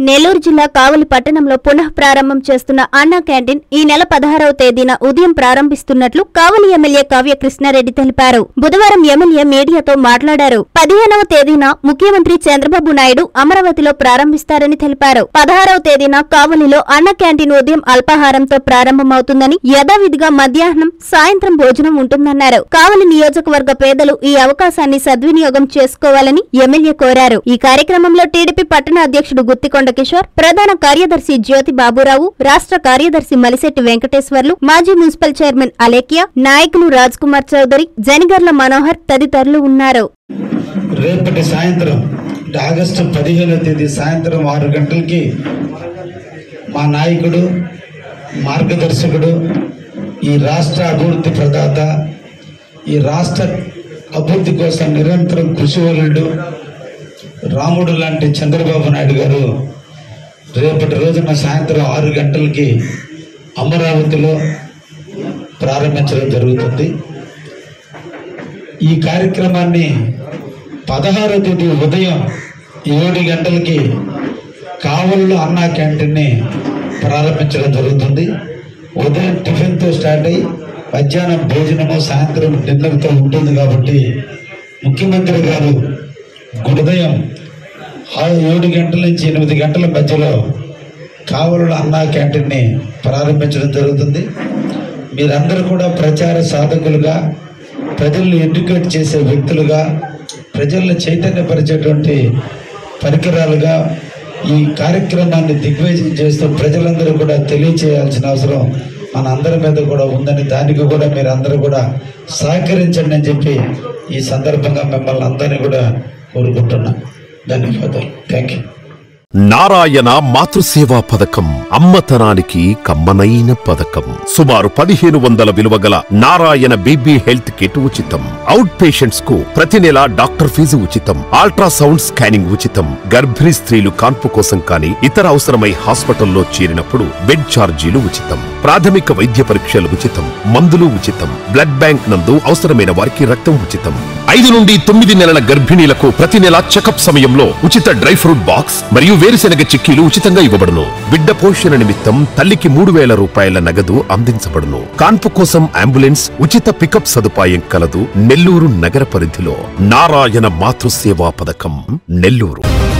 నెల్లూరు జిల్లా కావలి పట్టణంలో పునః ప్రారంభం చేస్తున్న అన్నా క్యాంటీన్ ఈ నెల 16వ తేదీన ఉదయం ప్రారంభిస్తున్నట్లు కావలి ఎమ్మెల్యే కావ్య కృష్ణారెడ్డి తెలిపారు. బుధవారం ఎమ్మెల్యే మీడియాతో మాట్లాడారు. 15వ తేదీన ముఖ్యమంత్రి చంద్రబాబు నాయుడు అమరావతిలో ప్రారంభిస్తారని తెలిపారు. 16వ తేదీన కావలిలో అన్నా క్యాంటీన్ ఉదయం అల్పాహారంతో ప్రారంభమవుతుందని, యథావిధిగా మధ్యాహ్నం, సాయంత్రం భోజనం ఉంటుందన్నారు. కావలి నియోజకవర్గ పేదలు ఈ అవకాశాన్ని సద్వినియోగం చేసుకోవాలని ఎమ్మెల్యే కోరారు. ఈ కార్యక్రమంలో టీడీపీ పట్టణ అధ్యక్షుడు గుత్తికొండ కిషోర్, ప్రధాన కార్యదర్శి జ్యోతి బాబురావు, రాష్ట్ర కార్యదర్శి మలిశెట్టి వెంకటేశ్వర్లు, మాజీ మున్సిపల్ చైర్మన్ అలేఖ్య, నాయకులు రాజ్ కుమార్ చౌదరి, జనిగర్ల మనోహర్ తదితరులు ఉన్నారు. రేపటి సాయంత్రం ఆగస్టు 15వ తేదీ సాయంత్రం 6 గంటలకి మా నాయకుడు, మార్గదర్శకుడు, ఈ రాష్ట్ర అభివృద్ధి ప్రదాత, ఈ రాష్ట్ర అభివృద్ధి కోసం నిరంతరం కృషివలుడు రాముడు లాంటి చంద్రబాబు నాయుడు గారు రేపటి రోజున సాయంత్రం 6 గంటలకి అమరావతిలో ప్రారంభించడం జరుగుతుంది. ఈ కార్యక్రమాన్ని 16వ తేదీ ఉదయం 7 గంటలకి కావలిలో అన్నా క్యాంటీన్ని ప్రారంభించడం జరుగుతుంది. ఉదయం టిఫిన్తో స్టార్ట్ అయ్యి మధ్యాహ్నం భోజనము, సాయంత్రం డిన్నర్తో ఉంటుంది. కాబట్టి ముఖ్యమంత్రి గారు ఉదయం 7 గంటల నుంచి 8 గంటల మధ్యలో కావలిలో అన్నా క్యాంటీన్ని ప్రారంభించడం జరుగుతుంది. మీరందరూ కూడా ప్రచార సాధకులుగా, ప్రజల్ని ఎడ్యుకేట్ చేసే వ్యక్తులుగా, ప్రజలను చైతన్యపరిచేటువంటి పరికరాలుగా ఈ కార్యక్రమాన్ని దిగ్విజయం చేస్తూ ప్రజలందరూ కూడా తెలియచేయాల్సిన అవసరం మన అందరి మీద కూడా ఉందని, దానికి కూడా మీరందరూ కూడా సహకరించండి అని చెప్పి ఈ సందర్భంగా మిమ్మల్ని అందరినీ కూడా కోరుకుంటున్నా. ధన్యవాదాలు. Thank you. నారాయణ మాతృసేవా పథకం అమ్మతనానికి కమ్మనైన పథకం. సుమారు 1500 విలువగల నారాయణ బీబీ హెల్త్ కిట్ ఉచితం. అవుట్ పేషెంట్స్ కు ప్రతి నెల డాక్టర్ ఫీజు ఉచితం. అల్ట్రాసౌండ్ స్కానింగ్ ఉచితం. గర్భిణీ స్త్రీలు కాన్పు కోసం కానీ ఇతర అవసరమై హాస్పిటల్లో చేరినప్పుడు బెడ్ ఛార్జీలు ఉచితం. ప్రాథమిక వైద్య పరీక్షలు ఉచితం. మందులు ఉచితం. బ్లడ్ బ్యాంక్ నందు అవసరమైన వారికి రక్తం ఉచితం. 5 నుండి 9 నెలల గర్భిణీలకు ప్రతి నెల చెకప్ సమయంలో ఉచిత డ్రై ఫ్రూట్ బాక్స్ మరియు వేరుశెనగ చిక్కీలు ఉచితంగా ఇవ్వబడును. బిడ్డ పోషణ నిమిత్తం తల్లికి 3000 రూపాయల నగదు అందించబడును. కాన్పు కోసం అంబులెన్స్, ఉచిత పికప్ సదుపాయం కలదు. నెల్లూరు నగర పరిధిలో నారాయణ మాతృసేవా పథకం, నెల్లూరు.